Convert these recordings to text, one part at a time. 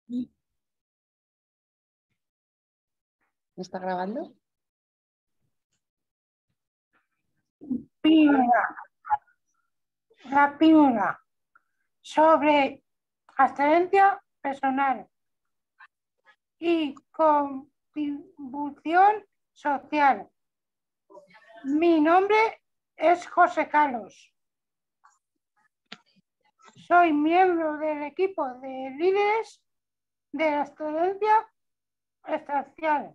¿Está grabando? La primera, sobre excelencia personal y contribución social. Mi nombre es José Carlos. Soy miembro del equipo de líderes de la excelencia social.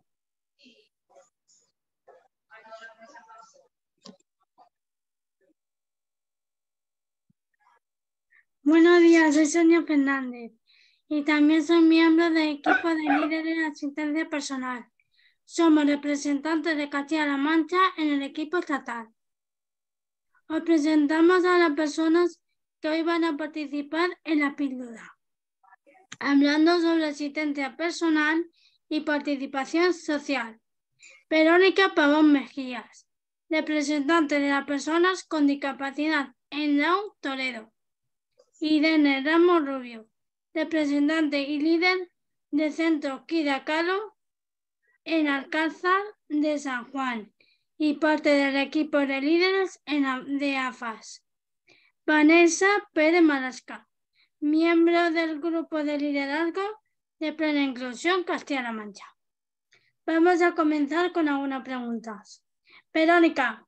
Buenos días, soy Sonia Fernández y también soy miembro del equipo de líderes de asistencia personal. Somos representantes de Castilla-La Mancha en el equipo estatal. Os presentamos a las personas que hoy van a participar en la píldora, hablando sobre asistencia personal y participación social. Verónica Pavón Mejías, representante de las personas con discapacidad en Down, Toledo. Irene Ramos Rubio, representante y líder del Centro Quiracalo en Alcázar de San Juan y parte del equipo de líderes de AFAS. Vanessa Pérez Marasca, miembro del grupo de liderazgo de Plena Inclusión Castilla-La Mancha. Vamos a comenzar con algunas preguntas. Verónica,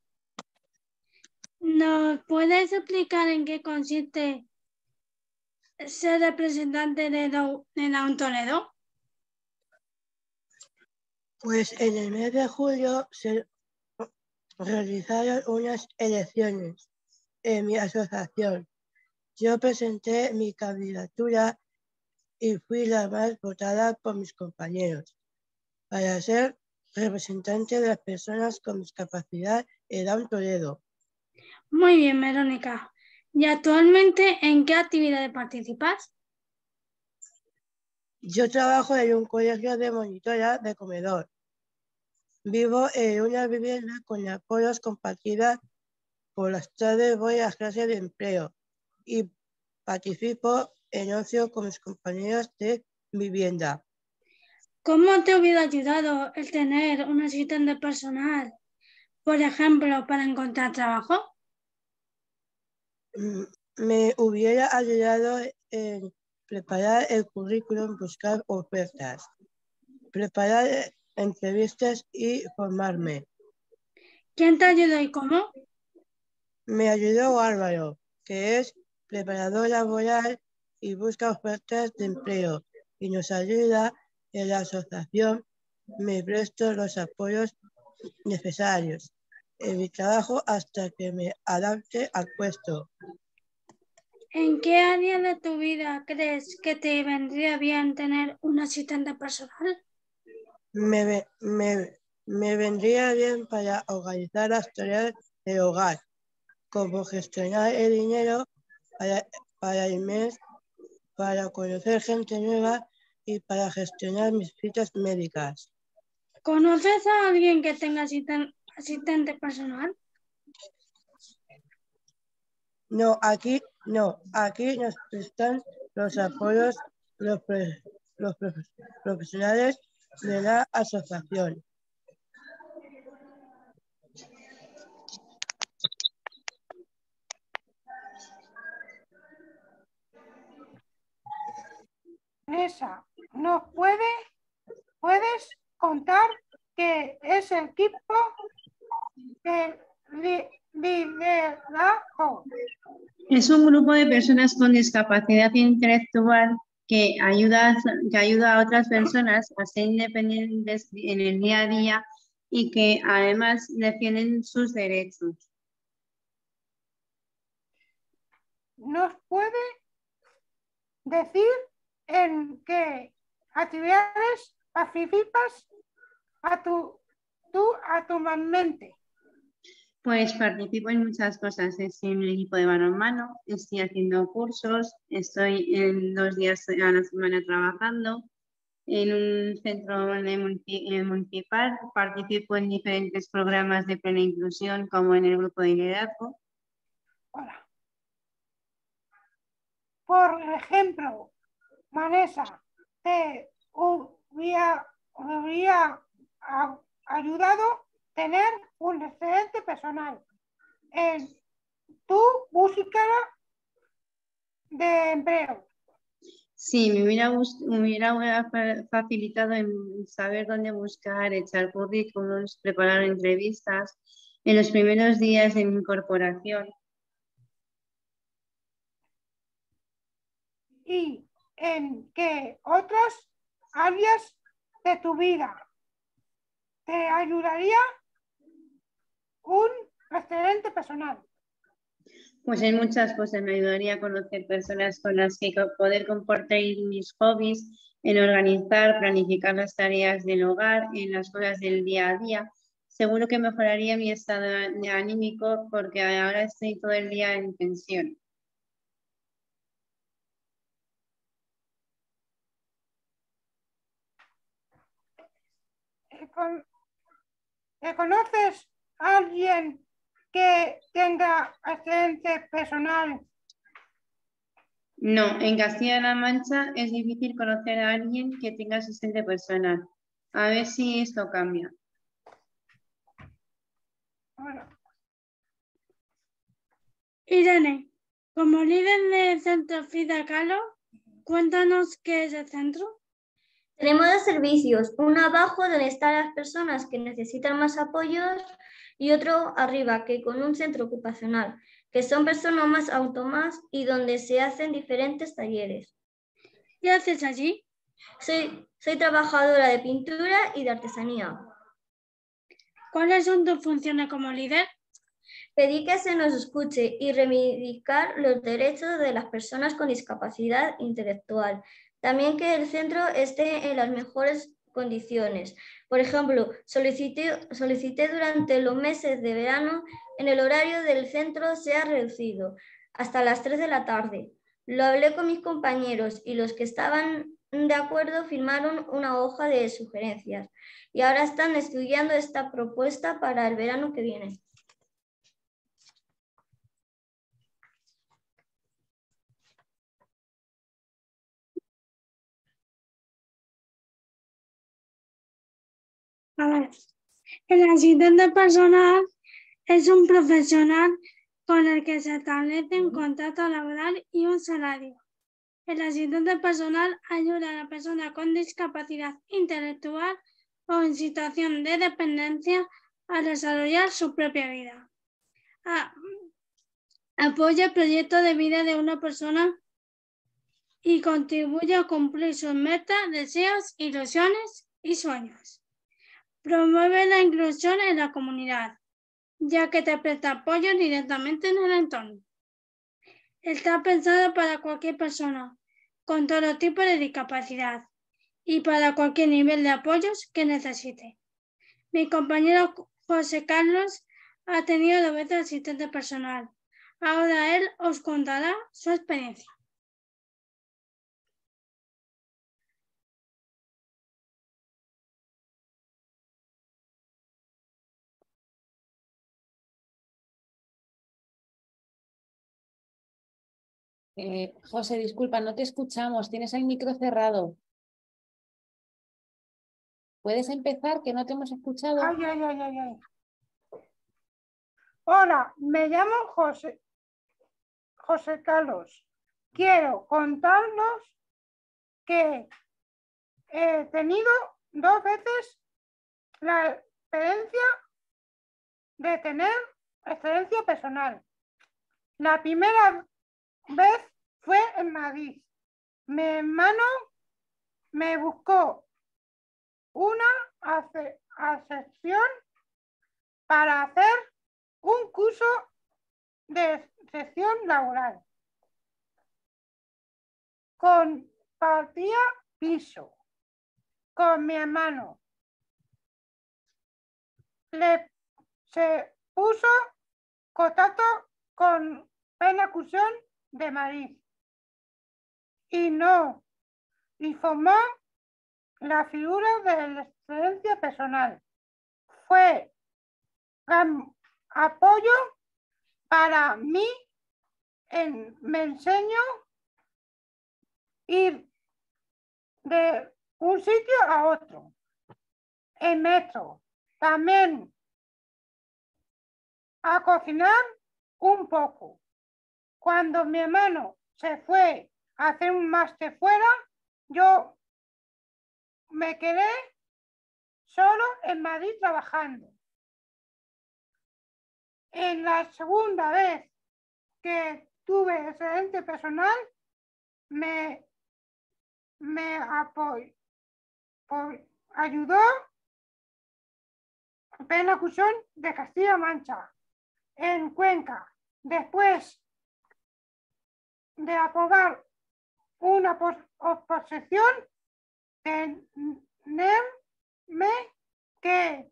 ¿nos puedes explicar en qué consiste ser representante de Down Toledo? Pues en el mes de julio se realizaron unas elecciones en mi asociación. Yo presenté mi candidatura y fui la más votada por mis compañeros para ser representante de las personas con discapacidad en Down Toledo. Muy bien, Verónica. ¿Y actualmente en qué actividades participas? Yo trabajo en un colegio de monitora de comedor. Vivo en una vivienda con apoyos compartidas. Por las tardes voy a clases de empleo y participo en ocio con mis compañeros de vivienda. ¿Cómo te hubiera ayudado el tener un asistente personal, por ejemplo, para encontrar trabajo? Me hubiera ayudado en preparar el currículum, buscar ofertas, preparar entrevistas y formarme. ¿Quién te ayudó y cómo? Me ayudó Álvaro, que es preparador laboral y busca ofertas de empleo y nos ayuda en la asociación. Me presto los apoyos necesarios en mi trabajo hasta que me adapte al puesto. ¿En qué área de tu vida crees que te vendría bien tener un asistente personal? Me vendría bien para organizar las tareas del hogar, como gestionar el dinero para el mes, para conocer gente nueva y para gestionar mis citas médicas. ¿Conoces a alguien que tenga asistente personal? No, aquí nos prestan los apoyos los profesionales de la asociación. Vanessa, ¿nos puedes contar qué es el equipo de liderazgo? Es un grupo de personas con discapacidad intelectual que ayuda a otras personas a ser independientes en el día a día y que además defienden sus derechos. ¿Nos puede decir en qué actividades participas actualmente? Pues participo en muchas cosas. Estoy en el equipo de balonmano, estoy haciendo cursos, estoy en 2 días a la semana trabajando en un centro municipal, participo en diferentes programas de plena inclusión como en el grupo de liderazgo. Hola. Por ejemplo, Vanessa, te hubiera ayudado tener un excelente personal en tu búsqueda de empleo. Sí, me hubiera facilitado en saber dónde buscar, echar currículums, preparar entrevistas en los primeros días de mi incorporación. ¿Y en qué otras áreas de tu vida te ayudaría un excelente personal? Pues en muchas cosas me ayudaría a conocer personas con las que poder compartir mis hobbies, en organizar, planificar las tareas del hogar, en las cosas del día a día. Seguro que mejoraría mi estado anímico porque ahora estoy todo el día en tensión. ¿Conoces a alguien que tenga excelente personal? No, en Castilla-La Mancha es difícil conocer a alguien que tenga asistente personal. A ver si esto cambia. Bueno, Irene, como líder del centro Frida Kahlo, cuéntanos qué es el centro. Tenemos dos servicios, uno abajo donde están las personas que necesitan más apoyos y otro arriba que con un centro ocupacional, que son personas más autónomas y donde se hacen diferentes talleres. ¿Qué haces allí? Soy trabajadora de pintura y de artesanía. ¿Cuáles son tus funciones como líder? Pedí que se nos escuche y reivindicar los derechos de las personas con discapacidad intelectual. También que el centro esté en las mejores condiciones. Por ejemplo, solicité durante los meses de verano en el horario del centro sea reducido hasta las 3 de la tarde. Lo hablé con mis compañeros y los que estaban de acuerdo firmaron una hoja de sugerencias y ahora están estudiando esta propuesta para el verano que viene. A ver, el asistente personal es un profesional con el que se establece un contrato laboral y un salario. El asistente personal ayuda a la persona con discapacidad intelectual o en situación de dependencia a desarrollar su propia vida. Apoya el proyecto de vida de una persona y contribuye a cumplir sus metas, deseos, ilusiones y sueños. Promueve la inclusión en la comunidad, ya que te presta apoyo directamente en el entorno. Está pensado para cualquier persona con todo tipo de discapacidad y para cualquier nivel de apoyos que necesite. Mi compañero José Carlos ha tenido 2 veces asistente personal. Ahora él os contará su experiencia. José, disculpa, no te escuchamos. Tienes el micro cerrado. ¿Puedes empezar, que no te hemos escuchado? Ay. Hola, me llamo José Carlos. Quiero contarnos que he tenido 2 veces la experiencia de tener excelencia personal. La primera vez fue en Madrid. Mi hermano me buscó una asociación para hacer un curso de sección laboral. Compartía piso con mi hermano. Se puso contacto con Penacusión de Madrid y formó la figura de la excelencia personal. Fue gran apoyo para mí, me enseñó ir de un sitio a otro. En metro. También a cocinar un poco. Cuando mi hermano se fue a hacer un máster fuera, yo me quedé solo en Madrid trabajando. En la segunda vez que tuve excedente personal, me ayudó Plena Cusión de Castilla-La Mancha, en Cuenca, después de aprobar una oposición, tenerme que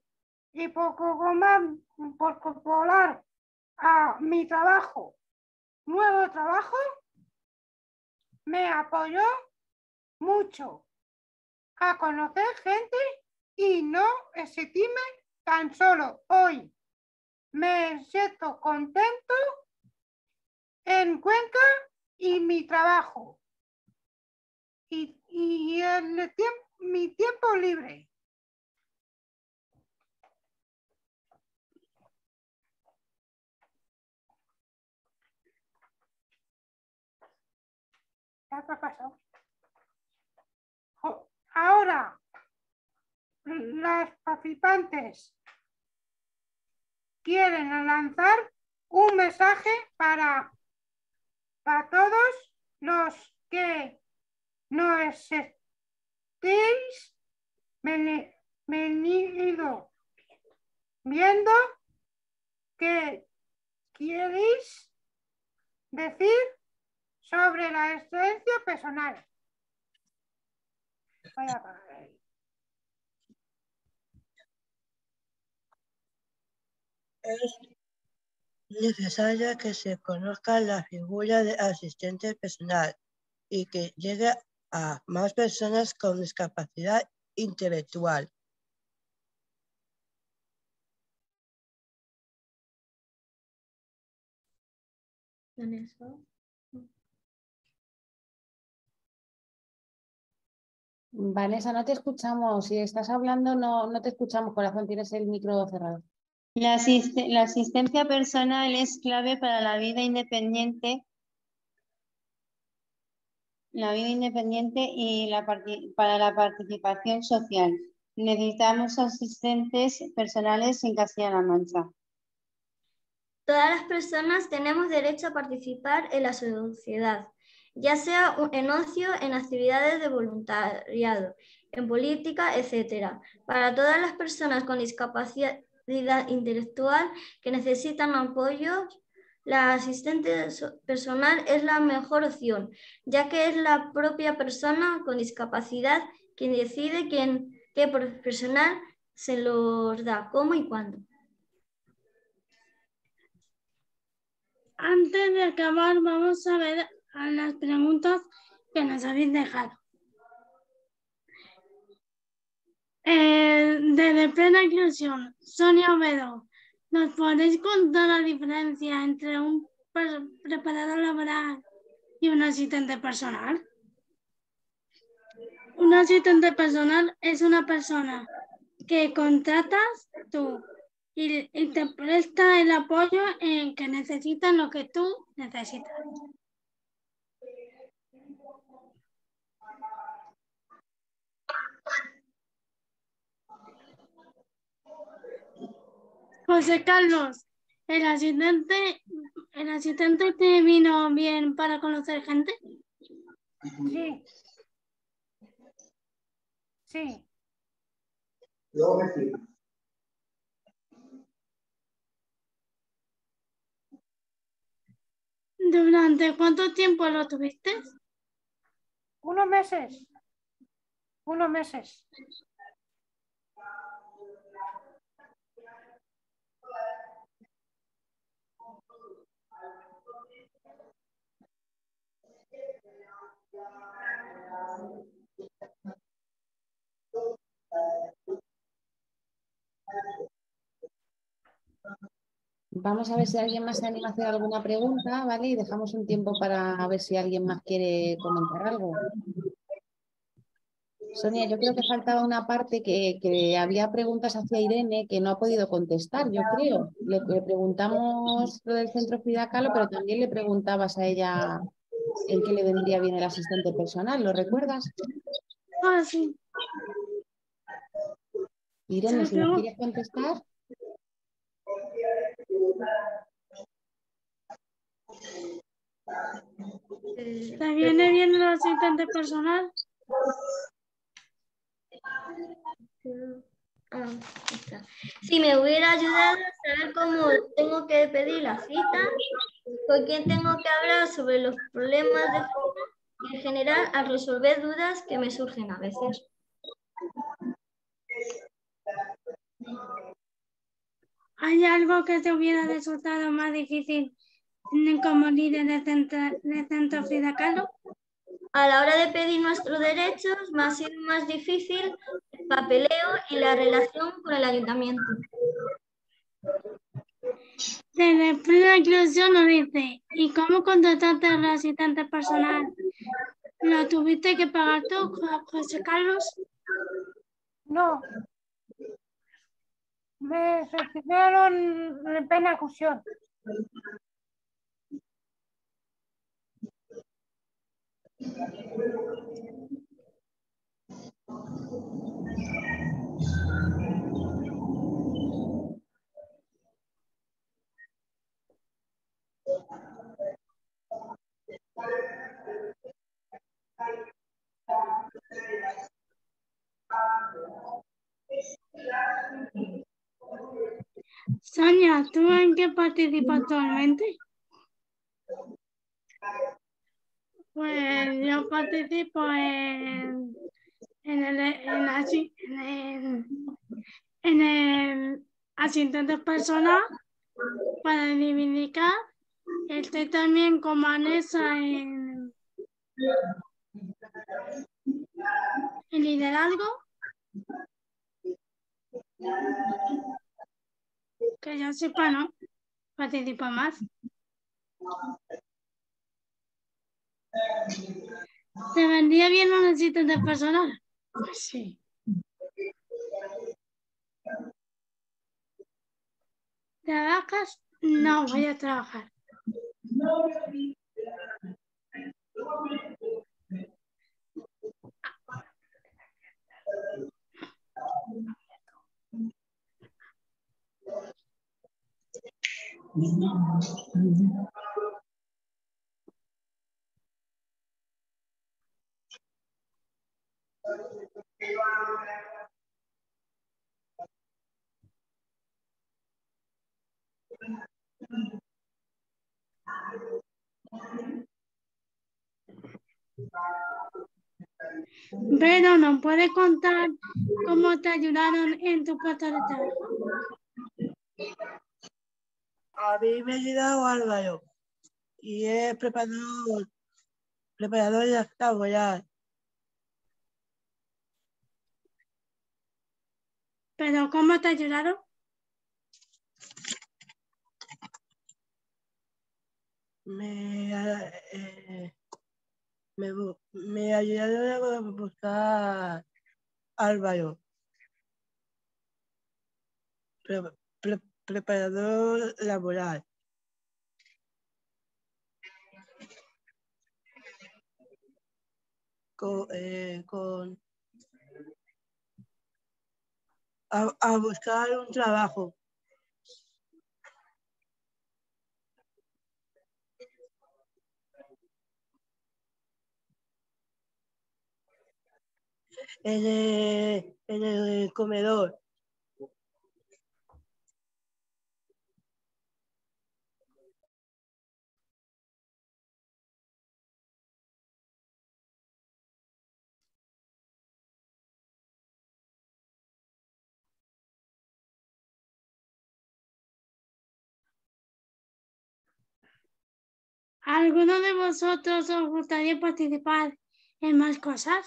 incorporar a mi trabajo, nuevo trabajo, me apoyó mucho a conocer gente y no sentirme tan solo. Hoy me siento contento en Cuenca y mi trabajo y en mi tiempo libre. ¿Qué pasó? Ahora, las participantes quieren lanzar un mensaje para todos los que no estéis venido viendo. ¿Qué queréis decir sobre la excelencia personal? Voy a apagar ahí. Es necesario que se conozca la figura de asistente personal y que llegue a más personas con discapacidad intelectual. Vanessa, no te escuchamos. Si estás hablando, no te escuchamos, corazón. Tienes el micro cerrado. La asistencia personal es clave para la vida independiente y para la participación social. Necesitamos asistentes personales en Castilla-La Mancha. Todas las personas tenemos derecho a participar en la sociedad, ya sea en ocio, en actividades de voluntariado, en política, etc. Para todas las personas con discapacidad intelectual que necesitan apoyo, la asistente personal es la mejor opción, ya que es la propia persona con discapacidad quien decide qué profesional se los da, cómo y cuándo. Antes de acabar, vamos a ver a las preguntas que nos habéis dejado. Desde Plena Inclusión, Sonia Ovedo, ¿nos podéis contar la diferencia entre un preparador laboral y un asistente personal? Un asistente personal es una persona que contratas tú y te presta el apoyo en que necesitan lo que tú necesitas. José Carlos, ¿el asistente te vino bien para conocer gente? Sí. Sí. ¿Durante cuánto tiempo lo tuviste? Unos meses. Vamos a ver si alguien más se anima a hacer alguna pregunta, ¿vale? Y dejamos un tiempo para ver si alguien más quiere comentar algo. Sonia, yo creo que faltaba una parte que había preguntas hacia Irene que no ha podido contestar, yo creo. Le preguntamos lo del centro Frida Kahlo, pero también le preguntabas a ella en qué le vendría bien el asistente personal, ¿lo recuerdas? Ah, sí. Irene, si nos quieres contestar. ¿Te viene bien el asistente personal? Si me hubiera ayudado a saber cómo tengo que pedir la cita, con quién tengo que hablar sobre los problemas de cita y en general a resolver dudas que me surgen a veces. ¿Hay algo que te hubiera resultado más difícil como líder de centro Frida Kahlo? A la hora de pedir nuestros derechos me ha sido más difícil el papeleo y la relación con el ayuntamiento. Después de la inclusión nos dice, ¿y cómo contrataste al asistente personal? ¿Lo tuviste que pagar tú, José Carlos? No. Me gestionaron en plena ejecución. Sonia, ¿tú en qué participas actualmente? Pues yo participo en el asistente personal para reivindicar. Estoy también con Vanessa en liderazgo. Que yo sepa, no participa más. ¿Te vendría bien un asistente personal? Pues sí. ¿Trabajas? No, voy a trabajar. Pero ¿nos puedes contar cómo te ayudaron en tu puesto de trabajo? A mí me ha ayudado Álvaro y es preparador de laboral. ¿Pero cómo te ayudaron? Me ayudaron a buscar Álvaro, preparador laboral. A buscar un trabajo. En el comedor. ¿A alguno de vosotros os gustaría participar en más cosas?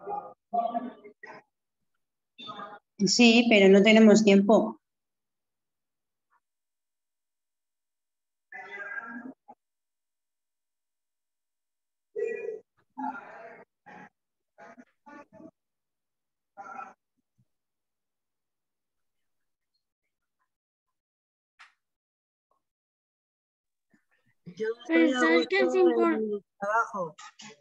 Sí, pero no tenemos tiempo. Yo estoy a ¿Pensáis que es gusto en mi trabajo.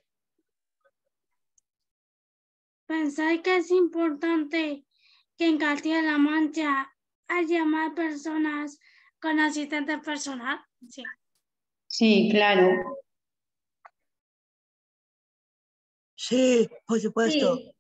¿Pensáis que es importante que en Castilla-La Mancha haya más personas con asistente personal? Sí. Sí, claro. Sí, por supuesto. Sí,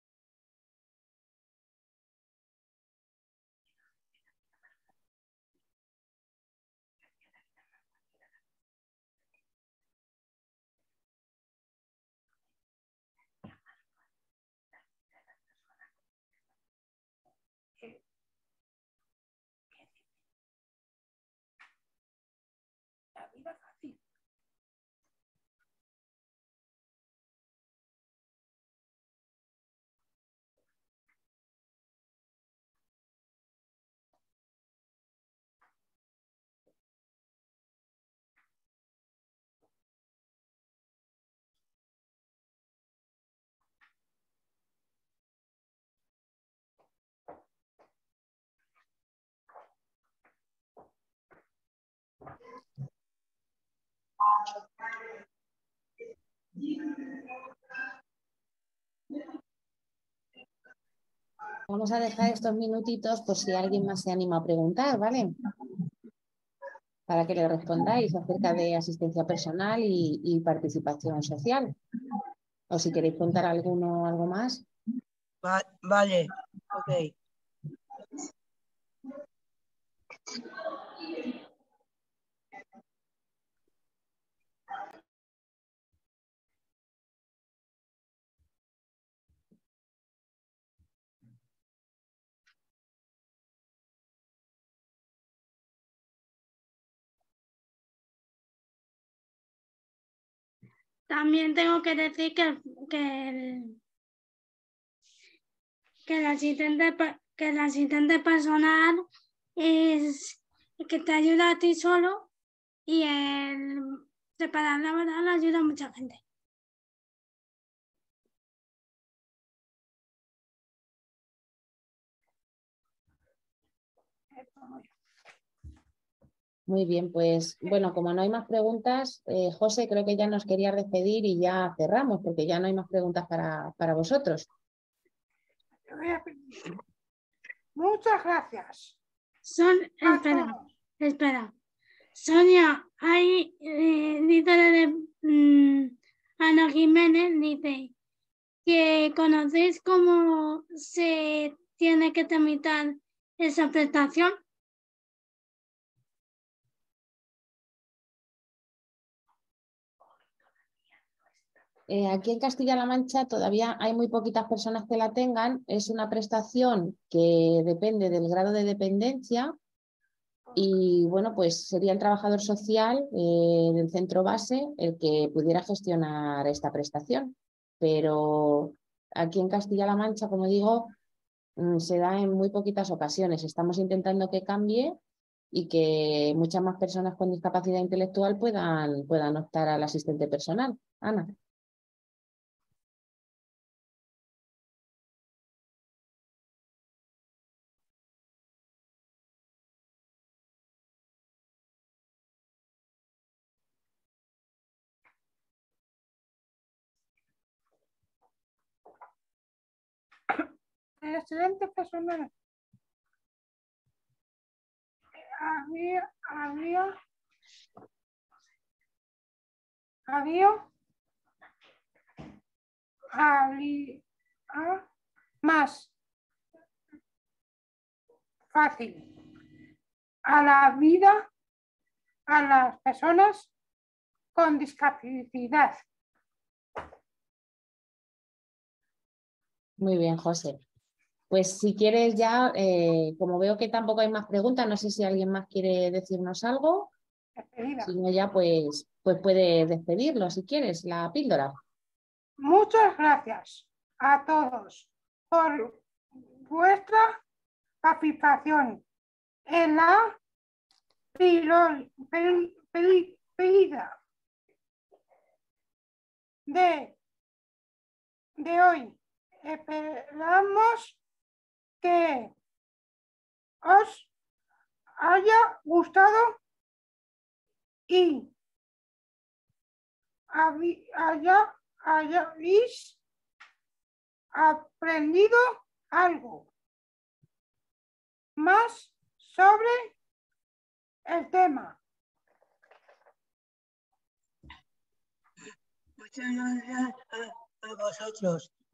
La vida fácil. Vamos a dejar estos minutitos por si alguien más se anima a preguntar, ¿vale? Para que le respondáis acerca de asistencia personal y participación social. O si queréis contar algo más. Vale, ok. También tengo que decir que el asistente personal es el que te ayuda a ti solo y el preparar la verdad ayuda a mucha gente. Muy bien, pues bueno, como no hay más preguntas, José, creo que ya nos quería despedir y ya cerramos, porque ya no hay más preguntas para vosotros. Muchas gracias. Espera. Sonia, ahí dice Ana Jiménez, dice que conocéis cómo se tiene que tramitar esa prestación. Aquí en Castilla-La Mancha todavía hay muy poquitas personas que la tengan. Es una prestación que depende del grado de dependencia y bueno, pues sería el trabajador social del centro base el que pudiera gestionar esta prestación. Pero aquí en Castilla-La Mancha, como digo, se da en muy poquitas ocasiones. Estamos intentando que cambie y que muchas más personas con discapacidad intelectual puedan optar al asistente personal. Ana. El excelente personal. Más fácil a la vida a las personas con discapacidad. Muy bien, José. Pues si quieres ya, como veo que tampoco hay más preguntas, no sé si alguien más quiere decirnos algo. Despedida. Si no, ya pues puede despedirlo si quieres, la píldora. Muchas gracias. a todos por vuestra participación en la pedida de hoy. Esperamos que os haya gustado y hayáis aprendido algo más sobre el tema. Muchas gracias a vosotros.